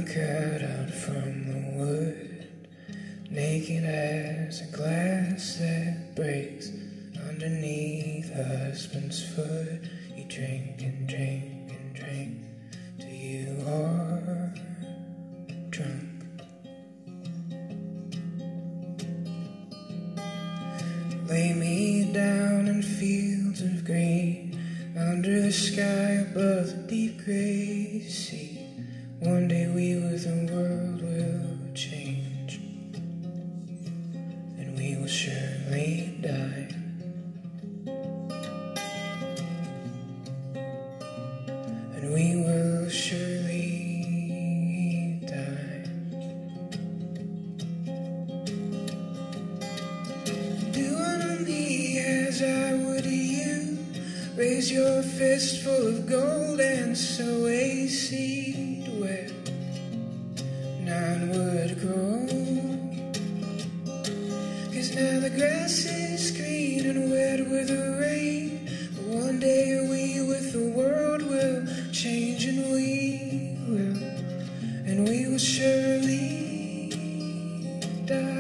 cut out from the wood, naked as a glass that breaks underneath a husband's foot. You drink and drink and drink till you are drunk. Lay me down in fields of green, under the sky above the deep gray sea. One day we with the world will change, and we will surely die. And we will surely die. Do unto me as I would to you. Raise your fist full of gold and sow a seed where none would grow. 'Cause now the grass is green and wet with the rain. But one day we with the world will change, and we will surely die.